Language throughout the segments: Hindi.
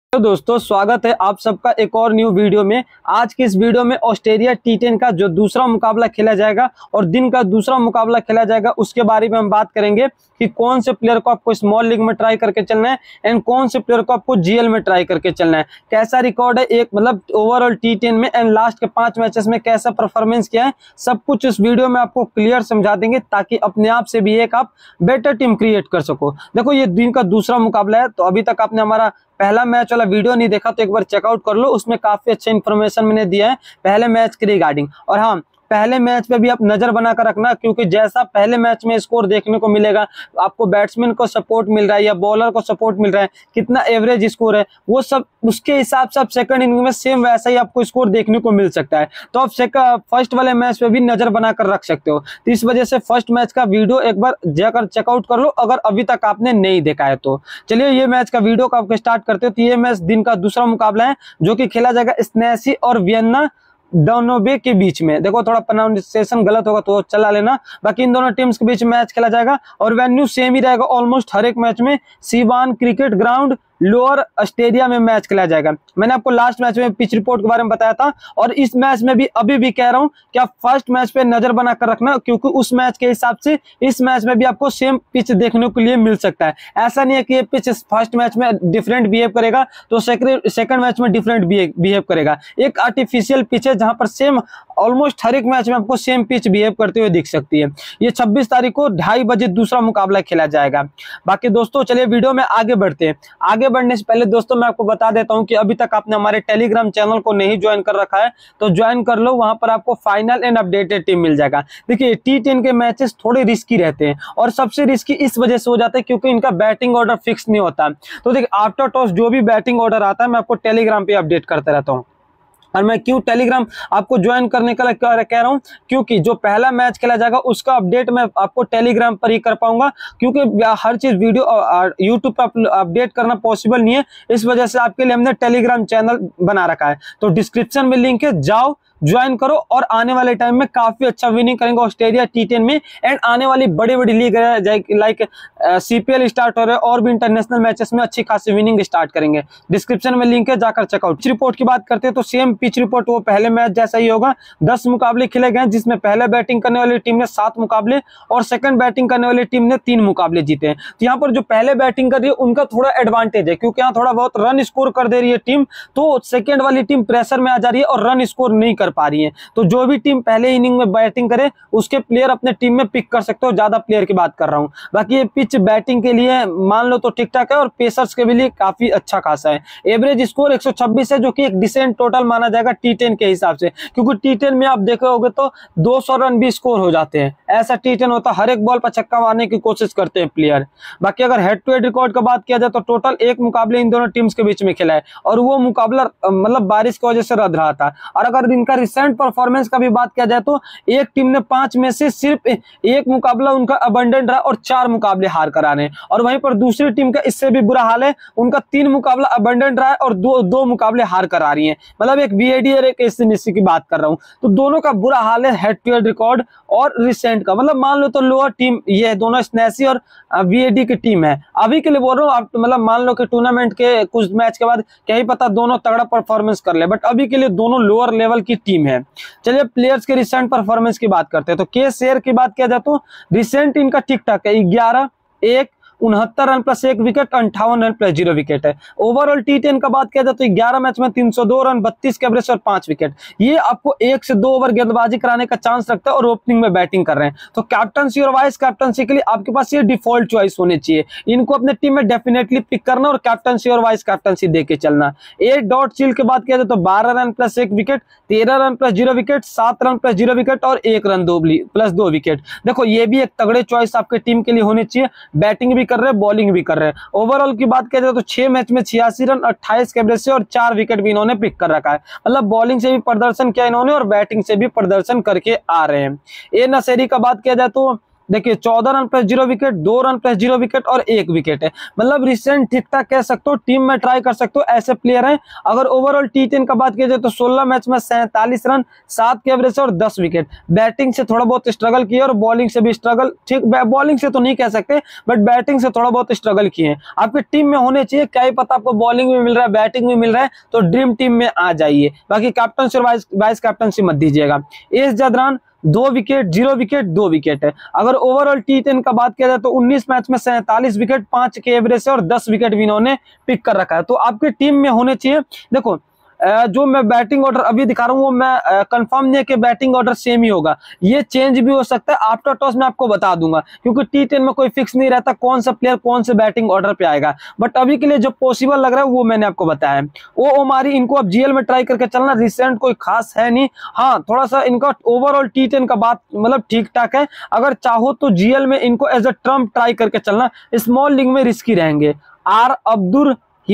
तो दोस्तों स्वागत है आप सबका एक और न्यू वीडियो में। आज की इस वीडियो में ऑस्ट्रेलिया टी10 का जो दूसरा मुकाबला खेला जाएगा और दिन का दूसरा मुकाबला खेला जाएगा उसके बारे में हम बात करेंगे कि कौन से प्लेयर को आपको स्मॉल लीग में ट्राई करके चलना है एंड कौन से प्लेयर को आपको जीएल में ट्राई करके चलना है। कैसा रिकॉर्ड है एक मतलब ओवरऑल टी10 में एंड लास्ट के 5 मैचेस में कैसा परफॉर्मेंस किया है, सब कुछ इस वीडियो में आपको क्लियर समझा देंगे ताकि अपने आप से भी एक आप बेटर टीम क्रिएट कर सको। देखो ये दिन का दूसरा मुकाबला है, तो अभी तक आपने हमारा पहला मैच वाला वीडियो नहीं देखा तो एक बार चेकआउट कर लो, उसमें काफी अच्छा इन्फॉर्मेशन मैंने दिया है पहले मैच के रिगार्डिंग। और हाँ, पहले मैच पे भी आप नजर बनाकर रखना, क्योंकि जैसा पहले मैच में स्कोर देखने को मिलेगा, आपको बैट्समैन को सपोर्ट मिल रहा है या बॉलर को सपोर्ट मिल रहा है, कितना एवरेज स्कोर है, वो सब उसके हिसाब से आप सेकंड इनिंग में सेम वैसा ही आपको स्कोर देखने को मिल सकता है। तो आप फर्स्ट वाले मैच पे भी नजर बनाकर रख सकते हो। तो इस वजह से फर्स्ट मैच का वीडियो एक बार जाकर चेकआउट कर लो अगर अभी तक आपने नहीं देखा है तो। चलिए ये मैच का वीडियो का आपको स्टार्ट करते हो। तो ये मैच दिन का दूसरा मुकाबला है जो कि खेला जाएगा स्नेसी और वियन्ना डोनोबे के बीच में। देखो थोड़ा प्रोनाउंसिएशन गलत होगा तो चला लेना। बाकी इन दोनों टीम्स के बीच मैच खेला जाएगा और वेन्यू सेम ही रहेगा ऑलमोस्ट हर एक मैच में। सीवान क्रिकेट ग्राउंड लोअर ऑस्ट्रेलिया में मैच खेला जाएगा। मैंने आपको लास्ट मैच में पिच रिपोर्ट के बारे में बताया था और इस मैच में भी अभी भी कह रहा हूं कि आप फर्स्ट मैच पे नजर बनाकर रखना, क्योंकि उस मैच के हिसाब से इस मैच में भी आपको सेम पिच देखने के लिए मिल सकता है। ऐसा नहीं है कि ये पिच फर्स्ट मैच में डिफरेंट बिहेव करेगा तो सेकंड मैच में डिफरेंट बिहेव करेगा। एक आर्टिफिशियल पिच है जहां पर सेम ऑलमोस्ट हर एक मैच में आपको सेम पिच बिहेव करते हुए दिख सकती है। ये 26 तारीख को 2:30 बजे दूसरा मुकाबला खेला जाएगा। बाकी दोस्तों चलिए वीडियो में आगे बढ़ते हैं। आगे बढ़ने से पहले दोस्तों मैं आपको बता देता हूं कि अभी तक आपने हमारे टेलीग्राम चैनल को नहीं ज्वाइन कर रखा है तो ज्वाइन कर लो, वहां पर आपको फाइनल एंड अपडेटेड टीम मिल जाएगा। देखिए टी10 के मैचेस थोड़े रिस्की रहते हैं और सबसे रिस्की इस वजह से हो जाता है क्योंकि इनका बैटिंग ऑर्डर फिक्स नहीं होता। तो देखिए आफ्टर टॉस जो भी बैटिंग ऑर्डर आता है मैं आपको टेलीग्राम पे अपडेट करता रहता हूँ। और मैं क्यों टेलीग्राम आपको ज्वाइन करने का कह रहा हूं, क्योंकि जो पहला मैच खेला जाएगा उसका अपडेट मैं आपको टेलीग्राम पर ही कर पाऊंगा, क्योंकि हर चीज वीडियो यूट्यूब पर अपडेट करना पॉसिबल नहीं है। इस वजह से आपके लिए हमने टेलीग्राम चैनल बना रखा है। तो डिस्क्रिप्शन में लिंक है, जाओ ज्वाइन करो और आने वाले टाइम में काफी अच्छा विनिंग करेंगे ऑस्ट्रेलिया टी10 में एंड आने वाली बड़ी बड़ी लीग लाइक सीपीएल स्टार्ट हो रहे हैं और भी इंटरनेशनल मैचेस में अच्छी खासी विनिंग स्टार्ट करेंगे। डिस्क्रिप्शन में लिंक है, जाकर चेकआउट। पिच रिपोर्ट की बात करते हैं तो सेम पिच रिपोर्ट वो पहले मैच जैसा ही होगा। 10 मुकाबले खेले गए जिसमें पहले बैटिंग करने वाली टीम ने 7 मुकाबले और सेकंड बैटिंग करने वाली टीम ने 3 मुकाबले जीते हैं। तो यहाँ पर जो पहले बैटिंग कर रही है उनका थोड़ा एडवांटेज है, क्योंकि यहाँ थोड़ा बहुत रन स्कोर कर दे रही है टीम, तो सेकंड वाली टीम प्रेशर में आ जा रही है और रन स्कोर नहीं कर पा रही है। तो जो भी टीम पहले इनिंग में बैटिंग करे उसके प्लेयर अपने टीम में पिक कर सकते हो। ज्यादा प्लेयर की बात कर रहा हूं। बाकी ये पिच बैटिंग के लिए मान लो तो ठीक ठाक है और पेसर्स के लिए काफी अच्छा खासा है। एवरेज स्कोर 126 है जो कि एक डिसेंट टोटल माना जाएगा टी10 के हिसाब से, क्योंकि टी10 में आप देखोगे तो 200 रन भी स्कोर हो जाते हैं। ऐसा टी10 होता है, हर एक बॉल पर छक्का मारने की कोशिश करते हैं प्लेयर। बाकी अगर हेड टू हेड रिकॉर्ड का बात किया जाए तो टोटल 1 मुकाबले इन दोनों टीम्स के बीच में खेला है और वो मुकाबला मतलब बारिश की वजह से रद्द रहा था। और अगर इनका रिसेंट परफॉर्मेंस का भी बात किया जाए तो एक टीम ने 5 में से सिर्फ 1 मुकाबला उनका अबंडेंट रहा और 4 मुकाबले हार कर आने। और वहीं पर दूसरी टीम का इससे भी बुरा हाल है, उनका 3 मुकाबला अबंडेंट रहा है और 2 मुकाबले हार कर आ रही है। मतलब एक वीएडी और एक एसएनसी की बात कर रहा हूं। तो दोनों का बुरा हाल है हेड टू हेड रिकॉर्ड और रिसेंट का। मतलब मान लो तो लोअर टीम ये दोनों स्नेसी और वीएडी की टीम है। अभी के लिए बोल रहा हूँ, आप मतलब मान लो कि टूर्नामेंट के कुछ मैच के बाद क्या ही पता दोनों तगड़ा परफॉर्मेंस कर ले, बट अभी के लिए दोनों लोअर लेवल की टीम है। चलिए प्लेयर्स के रिसेंट परफॉर्मेंस की बात करते हैं। तो के शेयर की बात किया जाए तो रिसेंट इनका ठीक ठाक है, 11, 1, 69 run plus 1 wicket, 58 run plus 0 wicket है। ओवरऑल टी10 का बात किया जाए तो 11 मैच में 302 रन, 32 के एवरेज और 5 विकेट। ये आपको 1 से 2 ओवर गेंदबाजी कराने का चांस रखता है और ओपनिंग में बैटिंग कर रहे हैं। तो कैप्टनसी और वाइस कैप्टनसी के लिए आपके पास ये डिफॉल्ट चॉइस होनी चाहिए। इनको अपने टीम में डेफिनेटली पिक करना और कैप्टनसी और वाइस कैप्टनसी देके चलना। 8 डॉट चिल की बात किया जाए तो 12 run plus 1 wicket, 13 run plus 0 wicket, 7 run plus 0 wicket और 1 रन प्लस 2 विकेट। देखो ये भी एक तगड़े चॉइस आपके टीम के लिए होनी चाहिए। बैटिंग भी कर रहे हैं, बॉलिंग भी कर रहे हैं। ओवरऑल की बात किया जाए तो 6 मैच में 86 रन, 28 के एवरेज से और 4 विकेट भी इन्होंने पिक कर रखा है। मतलब बॉलिंग से भी प्रदर्शन किया इन्होंने और बैटिंग से भी प्रदर्शन करके आ रहे हैं। ए नसेरी का बात किया जाए तो देखिए 14 run plus 0 wicket, 2 run plus 0 wicket और 1 विकेट है। मतलब रिसेंट ठीक ठाक कह सकते हो, टीम में ट्राई कर सकते हो, ऐसे प्लेयर हैं। अगर ओवरऑल T10 का बात किया जाए तो 16 मैच में 47 रन, 7 के एवरेज और 10 विकेट। बैटिंग से थोड़ा बहुत स्ट्रगल किया और बॉलिंग से भी स्ट्रगल, ठीक बॉलिंग से तो नहीं कह सकते बट बैटिंग से थोड़ा बहुत स्ट्रगल किए। आपकी टीम में होने चाहिए, क्या ही पता आपको बॉलिंग भी मिल रहा है बैटिंग भी मिल रहा है तो ड्रीम टीम में आ जाइए। बाकी कैप्टनसी और वाइस कैप्टनसी मत दीजिएगा। S Zadran 2 wicket, 0 wicket, 2 wicket है। अगर ओवरऑल T10 का बात किया जाए तो 19 मैच में 47 विकेट, 5 के एवरेज से और 10 विकेट भी इन्होंने पिक कर रखा है। तो आपकी टीम में होने चाहिए। देखो जो मैं बैटिंग ऑर्डर अभी दिखा रहा हूँ वो मैं कंफर्म नहीं है कि बैटिंग ऑर्डर सेम ही होगा, ये चेंज भी हो सकता है। आफ्टर टॉस में आपको बता दूंगा क्योंकि T10 में कोई फिक्स नहीं रहता कौन सा प्लेयर कौन से बैटिंग ऑर्डर पे आएगा। बट अभी के लिए जो पॉसिबल लग रहा है वो मैंने आपको बताया है। वो ओमारी इनको अब GL में ट्राई करके चलना, रिसेंट कोई खास है नहीं। हाँ थोड़ा सा इनका ओवरऑल T10 का बात मतलब ठीक ठाक है। अगर चाहो तो GL में इनको एज अ ट्रम्प ट्राई करके चलना, स्मॉल लीग में रिस्की रहेंगे। आर अब्दुल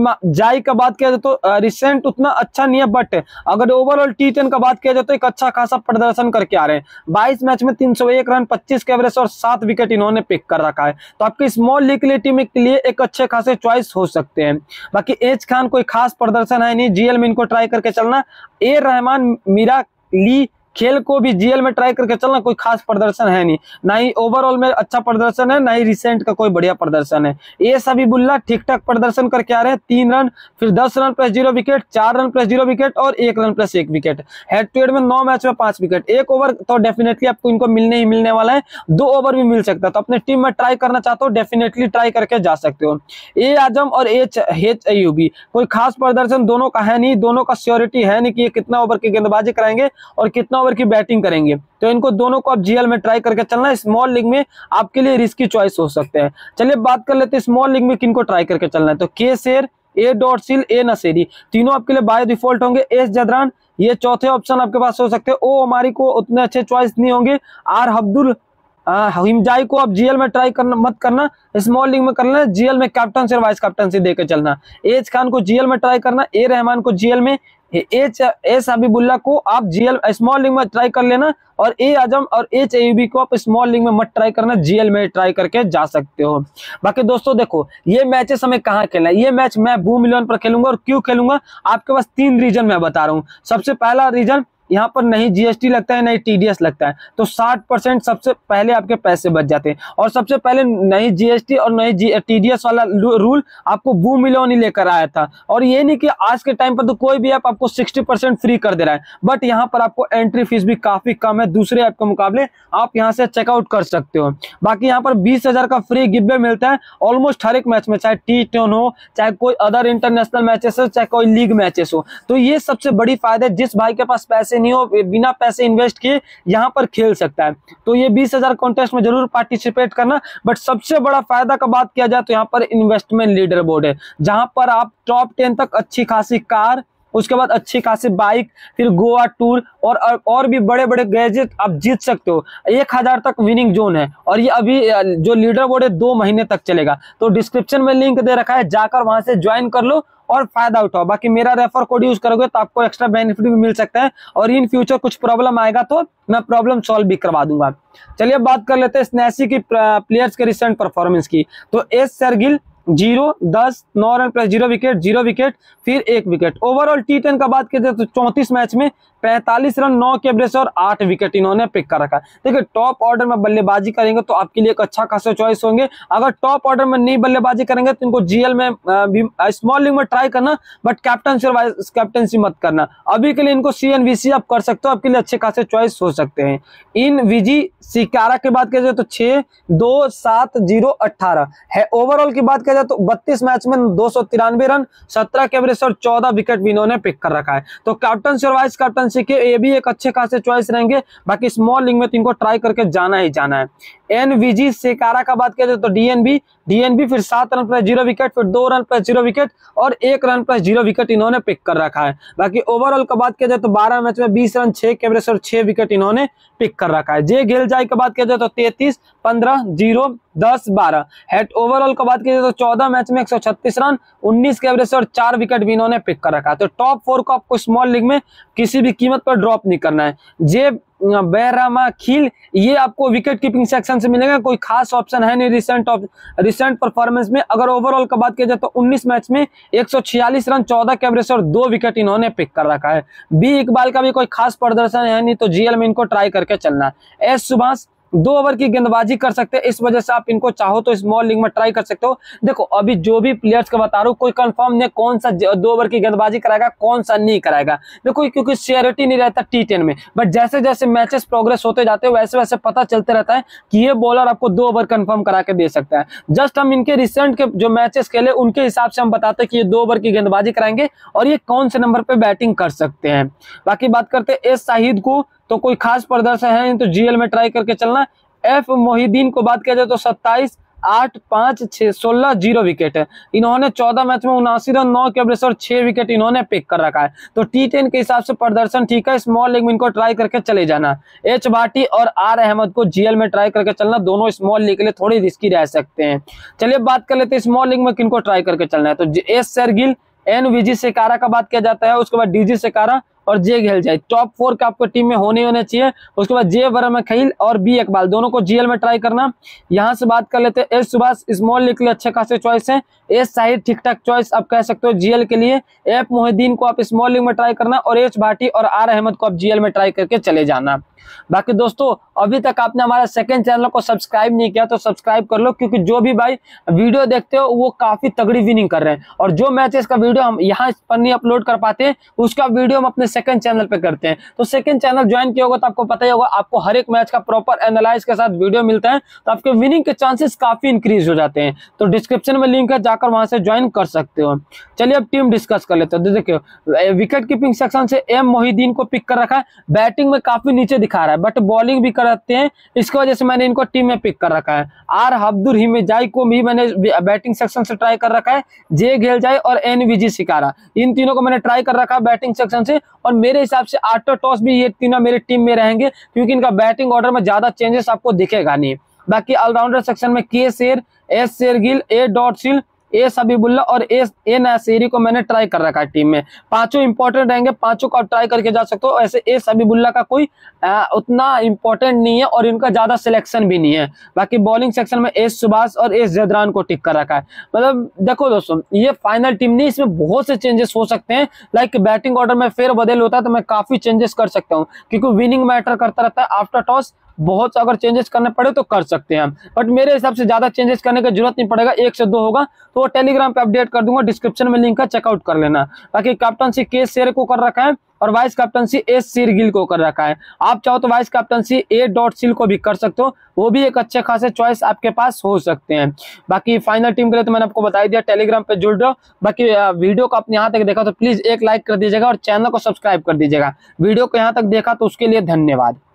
जाई का बात किया जाए तो रिसेंट उतना अच्छा नहीं है बट अगर ओवरऑल T10 का बात किया जाए तो एक अच्छा खासा प्रदर्शन करके आ रहे हैं। 22 मैच में 301 रन, 25 के एवरेज और 7 विकेट इन्होंने पिक कर रखा है। तो आपकी स्मॉल लीग के लिए टीम के लिए एक अच्छे खासे चॉइस हो सकते हैं। बाकी एज खान कोई खास प्रदर्शन है नहीं, GL में इनको ट्राई करके चलना। ए रहमान, मीरा ली खेल को भी GL में ट्राई करके चलना, कोई खास प्रदर्शन है नहीं, ना ही ओवरऑल में अच्छा प्रदर्शन है ना ही रिसेंट का कोई बढ़िया प्रदर्शन है। ये हबीबुल्ला ठीक ठाक प्रदर्शन करके आ रहे हैं, 3 रन फिर 10 run plus 0 wicket, 4 run plus 0 wicket और 1 run plus 1 wicket. Head to head में 9 मैच में 5 विकेट। 1 ओवर तो डेफिनेटली आपको इनको मिलने ही मिलने वाला है, 2 ओवर भी मिल सकता है। तो अपने टीम में ट्राई करना चाहते हो डेफिनेटली ट्राई करके जा सकते हो। ए आजम और एच अयूबी कोई खास प्रदर्शन दोनों का है नहीं, दोनों का श्योरिटी है नहीं कि ये कितना ओवर की गेंदबाजी कराएंगे और कितना की बैटिंग करेंगे। तो इनको दोनों को आप GL में ट्राई करके चलना, स्मॉल लीग में आपके लिए रिस्की चॉइस हो सकते हैं। चलिए बात कर लेते हैं स्मॉल लीग में किनको ट्राई करके चलना है। तो के शेर, ए डॉट सिल, ए नसेरी तीनों आपके लिए बाय डिफॉल्ट होंगे। एस जदरान ये चौथे ऑप्शन आपके पास हो सकते हैं। ओ हमारी को उतने अच्छे चॉइस नहीं होंगे। आर अब्दुल हिमजाई को आप GL में ट्राई करना मत करना, स्मॉल लीग में करना, GL में कैप्टन से वाइस कैप्टन से देकर चलना। एज खान को GL में ट्राई करना, ए रहमान को GL में, एस हबीबुल्ला को आप GL स्मॉल लीग में ट्राई कर लेना और ए आजम और एच अयूबी को आप स्मॉल लीग में मत ट्राई करना, GL में ट्राई करके जा सकते हो। बाकी दोस्तों देखो ये मैचेस हमें कहाँ खेलना है, ये मैच मैं बूम मिलियन पर खेलूंगा। और क्यों खेलूंगा आपके पास 3 रीजन मैं बता रहा हूँ। सबसे पहला रीजन, यहाँ पर नहीं GST लगता है नहीं TDS लगता है, तो 60% सबसे पहले आपके पैसे बच जाते हैं। और सबसे पहले नहीं GST और नहीं TDS वाला रूल आपको बूम मिलियन ही लेकर आया था। और ये नहीं कि आज के टाइम पर तो कोई भी ऐप आपको 60% फ्री कर दे रहा है, बट यहाँ पर आपको एंट्री फीस भी काफी कम है दूसरे ऐप के मुकाबले, आप यहाँ से चेकआउट कर सकते हो। बाकी यहाँ पर 20,000 का फ्री गिव मिलता है ऑलमोस्ट हर एक मैच में, चाहे T10 हो, चाहे कोई अदर इंटरनेशनल मैचेस हो, चाहे कोई लीग मैचेस हो। तो ये सबसे बड़ी फायदा है, जिस भाई के पास पैसे नहीं हो बिना पैसे इन्वेस्ट किए यहाँ पर खेल सकता है। तो ये 20,000 कॉन्टेस्ट में जरूर पार्टिसिपेट करना। बट सबसे बड़ा फायदा का बात किया जाए तो यहाँ पर इन्वेस्टमेंट लीडर बोर्ड है, जहां पर आप टॉप 10 तक अच्छी खासी कार, उसके बाद अच्छी खासी बाइक, फिर गोवा टूर और भी बड़े बड़े गैजेट आप जीत सकते हो। 1000 तक विनिंग जोन है और ये अभी जो लीडर बोर्ड है 2 महीने तक चलेगा। तो डिस्क्रिप्शन में लिंक दे रखा है, जाकर वहां से ज्वाइन कर लो और फायदा उठाओ। बाकी मेरा रेफर कोड यूज करोगे तो आपको एक्स्ट्रा बेनिफिट भी मिल सकता है और इन फ्यूचर कुछ प्रॉब्लम आएगा तो मैं प्रॉब्लम सॉल्व भी करवा दूंगा। चलिए अब बात कर लेते हैं स्नैसी की प्लेयर्स के रिसेंट परफॉर्मेंस की। तो S Sargil 0, 10, 9 run plus 0 wicket, 0 wicket फिर 1 विकेट। ओवरऑल T10 का बात किया तो 34 मैच में 45 रन, 9 के एवरेज और 8 विकेट इन्होंने पिक कर रखा है। देखिए टॉप ऑर्डर में बल्लेबाजी करेंगे तो आपके लिए एक अच्छा खासा चॉइस होंगे। अगर टॉप ऑर्डर में नहीं बल्लेबाजी करेंगे तो इनको GL में स्मॉल लीग में ट्राई करना, बट कैप्टनसी और वाइस कैप्टनसी मत करना। अभी के लिए इनको CNVC आप कर सकते हो, आपके लिए अच्छे खासे चॉइस हो सकते हैं। इन विजी सिकारा की बात किया जाए तो 6, 2, 7, 0, 18 है। ओवरऑल की बात किया जाए तो 32 मैच में 293 रन, 17 के एवरेज और 14 विकेट भी इन्होंने पिक कर रखा है। तो कैप्टनसी और वाइस कैप्टनसी के ये भी एक अच्छे खासे चॉइस रहेंगे। बाकी स्मॉल लीग में तो इनको ट्राई करके जाना ही जाना है। NVG सिकारा का बात किया जाए तो DNB फिर 7 रन प्लस 0 विकेट, फिर 2 रन प्लस 0 विकेट और 1 रन प्लस 0 विकेट इन्होंने पिक कर रखा है। बाकी ओवरऑल का बात किया जाए तो 12 मैच में 20 रन, 6 के एवरेज और 6 विकेट इन्होंने पिक कर रखा है। जे गिलजाई का बात किया जाए तो 33, 15, 0, 10, 12 हेड। ओवरऑल का बात किया जाए तो 14 मैच में 136 रन, 19 के एवरेज से और 4 विकेट भी इन्होंने पिक कर रखा है। तो टॉप 4 को आपको स्मॉल लीग में किसी भी कीमत पर ड्रॉप नहीं करना है। जे बैरामा खील ये आपको विकेट कीपिंग सेक्शन से मिलेगा, कोई खास ऑप्शन है नहीं रिसेंट परफॉर्मेंस में। अगर ओवरऑल का बात किया जाए तो 19 मैच में 146 रन, 14 के एवरेज और 2 विकेट इन्होंने पिक कर रखा है। बी इकबाल का भी कोई खास प्रदर्शन है नहीं, तो जीएल में इनको ट्राई करके चलना है। एस सुभाष 2 ओवर की गेंदबाजी कर सकते हैं, इस वजह से आप इनको चाहो तो स्मॉल लीग में ट्राई कर सकते हो। देखो अभी जो भी प्लेयर्स का बता रहा हूँ कोई कंफर्म नहीं कौन सा 2 ओवर की गेंदबाजी कराएगा कौन सा नहीं कराएगा, देखो क्योंकि श्योरिटी नहीं रहता T10 में। बट जैसे जैसे मैचेस प्रोग्रेस होते जाते हैं वैसे वैसे पता चलते रहता है कि ये बॉलर आपको 2 ओवर कंफर्म करा के दे सकता है। जस्ट हम इनके रिसेंट के जो मैचेस खेले उनके हिसाब से हम बताते हैं कि ये 2 ओवर की गेंदबाजी कराएंगे और ये कौन से नंबर पे बैटिंग कर सकते हैं। बाकी बात करते हैं एस शाहिद को, तो कोई खास प्रदर्शन है नहीं, तो जीएल में ट्राई करके चलना। एफ मोहिदीन को बात किया जाए तो 27, 8, 5, 6, 16 0 विकेट है। इन्होंने 14 मैच में 79 रन, 9 के एवरेज और 6 विकेट इन्होंने पिक कर रखा है। तो T10 के हिसाब से प्रदर्शन ठीक है, स्मॉल लीग में इनको ट्राई करके चले जाना। एच भाटी और आर अहमद को जीएल में ट्राई करके चलना, दोनों स्मॉल लीग के लिए थोड़ी रिस्की रह सकते हैं। चलिए बात कर लेते हैं स्मॉल लीग में किनको ट्राई करके चलना है। तो S Shergill, N Wijesekara का बात किया जाता है, उसके बाद डीजी सेकारा और जे घेलजाई टॉप 4 का आपको टीम में होने चाहिए। उसके बाद जे वर्मा खील और बी इकबाल दोनों को जीएल में ट्राई करना। यहां से बात कर लेते हैं एस सुभाष स्मॉल लीग के लिए अच्छे खासे चॉइस है। एस शाहिद ठीक ठाक चॉइस आप कह सकते हो जीएल के लिए। एफ मोहिदीन को आप स्मॉल लीग में ट्राई करना और एच भाटी और आर अहमद को आप जीएल में ट्राई करके चले जाना। बाकी दोस्तों अभी तक आपने हमारा सेकंड चैनल को सब्सक्राइब नहीं किया तो सब्सक्राइब कर लो, क्योंकि जो भी भाई वीडियो देखते हो वो काफी तगड़ी विनिंग कर रहे हैं और जो मैचेस का वीडियो हम यहाँ पर नहीं अपलोड कर पाते हैं उसका वीडियो हम अपने सेकंड चैनल पे करते हैं। तो सेकंड चैनल ज्वाइन किया होगा तो आपको पता ही होगा, आपको हर एक मैच का प्रॉपर एनालाइज के साथ वीडियो मिलता है, तो आपके विनिंग के चांसेस काफी इंक्रीज हो जाते हैं। तो डिस्क्रिप्शन में लिंक है, जाकर वहां से ज्वाइन कर सकते हो। चलिए अब टीम डिस्कस कर लेते हैं। देखिए विकेट कीपिंग सेक्शन से एम मोहिदीन को पिक कर रखा है, बैटिंग में काफी नीचे दिखा रहा है बट बॉलिंग भी करते हैं, इसकी वजह से मैंने इनको टीम में पिक कर रखा है। आर अब्दुल हिमेजाई को भी मैंने बैटिंग सेक्शन से ट्राई कर रखा है। जे घेलजाई और एन विजी सिकारा इन तीनों को मैंने ट्राई कर रखा है बैटिंग सेक्शन से, और मेरे हिसाब से आफ्टर टॉस भी ये तीनों मेरी टीम में रहेंगे, क्योंकि इनका बैटिंग ऑर्डर में ज्यादा चेंजेस आपको दिखेगा नहीं। बाकी ऑलराउंडर सेक्शन में के शेर, एस शेरगिल, ए डॉट सिल, ए हबीबुल्ला और ए नासिरी को मैंने ट्राई कर रखा है टीम में। पांचों इंपॉर्टेंट रहेंगे, पांचों को आप ट्राई करके जा सकते हो। ऐसे ए हबीबुल्ला का कोई उतना इंपॉर्टेंट नहीं है और इनका ज्यादा सिलेक्शन भी नहीं है। बाकी बॉलिंग सेक्शन में एस सुभाष और एस जदरान को टिक कर रखा है। मतलब देखो दोस्तों ये फाइनल टीम नहीं, इसमें बहुत से चेंजेस हो सकते हैं। लाइक बैटिंग ऑर्डर में फेरबदल होता है तो मैं काफी चेंजेस कर सकता हूँ, क्योंकि विनिंग मैटर करता रहता है। आफ्टर टॉस बहुत अगर चेंजेस करने पड़े तो कर सकते हैं, बट मेरे हिसाब से ज्यादा चेंजेस करने की जरूरत नहीं पड़ेगा, 1 से 2 होगा तो वो टेलीग्राम पे अपडेट कर दूंगा, डिस्क्रिप्शन में लिंक है, चेकआउट कर लेना। बाकी कैप्टनसी के शेर को कर रखा है और वाइस कैप्टनसी एस शेरगिल को कर रखा है। आप चाहो तो वाइस कैप्टनसी ए डॉट सिल को भी कर सकते हो, वो भी एक अच्छे खासे चॉइस आपके पास हो सकते हैं। बाकी फाइनल टीम के लिए तो मैंने आपको बता दिया, टेलीग्राम पे जुड़ जाओ। बाकी वीडियो को आपने यहाँ तक देखा तो प्लीज एक लाइक कर दीजिएगा और चैनल को सब्सक्राइब कर दीजिएगा। वीडियो को यहाँ तक देखा तो उसके लिए धन्यवाद।